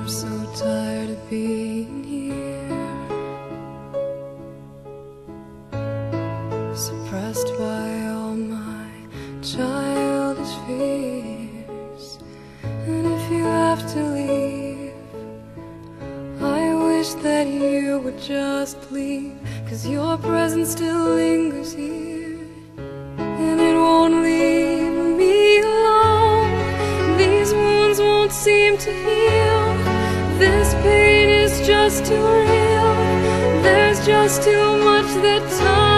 I'm so tired of being here, suppressed by all my childish fears. And if you have to leave, I wish that you would just leave, 'cause your presence still lingers here, and it won't leave me alone. These wounds won't seem to heal. This pain is just too real. There's just too much that time